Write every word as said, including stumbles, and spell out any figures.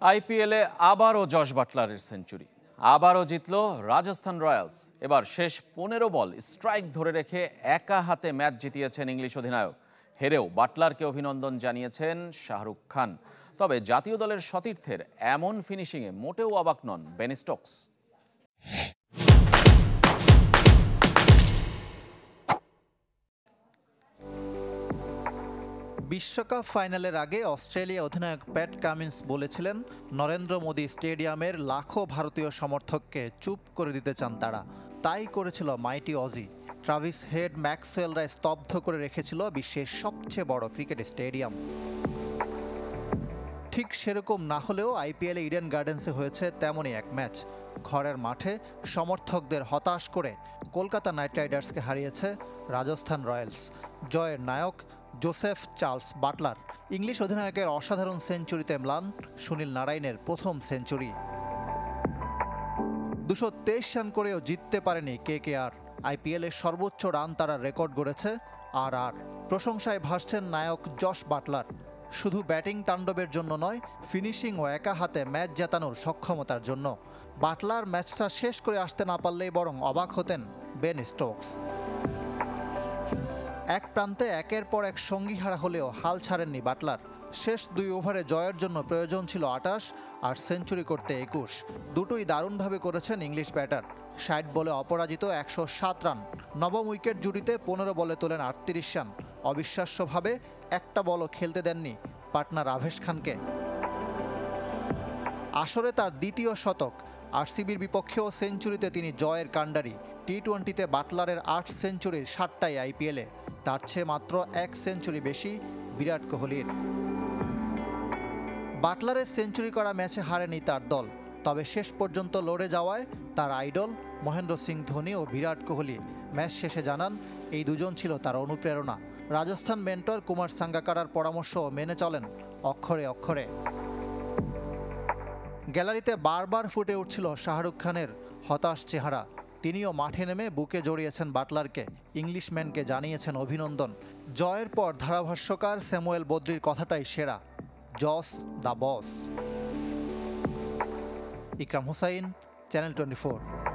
আইপিএলে আবারও Josh বাটলারের century, আবারও জিতল রাজস্থান রয়্যালস। এবার শেষ পনেরো বল স্ট্রাইক ধরে রেখে একা হাতে ম্যাচ জিতিয়েছেন ইংলিশ অধিনায়ক। হেরেও বাটলারকে অভিনন্দন জানিয়েছেন শাহরুখ খান। তবে জাতীয় দলের সতীর্থের এমন ফিনিশিংয়ে মোটেও অবাক নন বেন স্টোকস। বিশ্বকাপ ফাইনালের আগে অস্ট্রেলিয়া অধিনায়ক প্যাট কামিন্স বলেছিলেন, নরেন্দ্র মোদী স্টেডিয়ামের লাখো ভারতীয় সমর্থককে চুপ করে দিতে চান তারা। তাই করেছিল মাইটি অজি। ট্রাভিস হেড, ম্যাক্সওয়েলরা স্তব্ধ করে রেখেছিল বিশ্বের সবচেয়ে বড় ক্রিকেট স্টেডিয়াম। ঠিক সেরকম না হলেও আইপিএলে ইডেন গার্ডেন্সে হয়েছে তেমনই এক ম্যাচ। ঘরের মাঠে সমর্থকদের হতাশ করে কলকাতা নাইট রাইডার্সকে হারিয়েছে রাজস্থান রয়্যালস। জয়ের নায়ক জোসেফ চার্লস বাটলার। ইংলিশ অধিনায়কের অসাধারণ সেঞ্চুরিতে ম্লান সুনীল নারাইনের প্রথম সেঞ্চুরি। দুশো তেইশ রান করেও জিততে পারেনি কেকেআর। আইপিএলের সর্বোচ্চ রান তারা রেকর্ড গড়েছে আর আর প্রশংসায় ভাসছেন নায়ক জশ বাটলার। শুধু ব্যাটিং তাণ্ডবের জন্য নয়, ফিনিশিং ও একা হাতে ম্যাচ জেতানোর সক্ষমতার জন্য। বাটলার ম্যাচটা শেষ করে আসতে না পারলেই বরং অবাক হতেন বেন স্টোকস। এক প্রান্তে একের পর এক সঙ্গী হারা হলেও হাল ছাড়েননি বাটলার। শেষ দুই ওভারে জয়ের জন্য প্রয়োজন ছিল আটাশ আর সেঞ্চুরি করতে একুশ। দুটোই দারুণভাবে করেছেন ইংলিশ ব্যাটার। ষাট বলে অপরাজিত একশো সাত রান। নবম উইকেট জুটিতে পনেরো বলে তোলেন আটত্রিশ রান। অবিশ্বাস্যভাবে একটা বলও খেলতে দেননি পার্টনার আভেশ খানকে। আসরে তার দ্বিতীয় শতক। আরসিবির বিপক্ষেও সেঞ্চুরিতে তিনি জয়ের কাণ্ডারি। টি টোয়েন্টিতে বাটলারের আট সেঞ্চুরির সাতটাই আইপিএলে। তার চেয়ে মাত্র এক সেঞ্চুরি বেশি বিরাট কোহলির। বাটলারের সেঞ্চুরি করা ম্যাচে হারেনি তার দল, তবে শেষ পর্যন্ত লড়ে যাওয়ায় তার আইডল মহেন্দ্র সিং ধোনি ও বিরাট কোহলি ম্যাচ শেষে জানান, এই দুজন ছিল তার অনুপ্রেরণা। রাজস্থান মেন্টর কুমার সাঙ্গাকারার পরামর্শ মেনে চলেন অক্ষরে অক্ষরে। গ্যালারিতে বারবার ফুটে উঠছিল শাহরুখ খানের হতাশ চেহারা। তিনিও মাঠে নেমে বুকে জড়িয়েছেন বাটলারকে, ইংলিশম্যানকে জানিয়েছেন অভিনন্দন। জয়ের পর ধারাভাষ্যকার স্যামুয়েল বদ্রির কথাটাই সেরা, Jos the boss. Ikram Hussain, channel twenty four.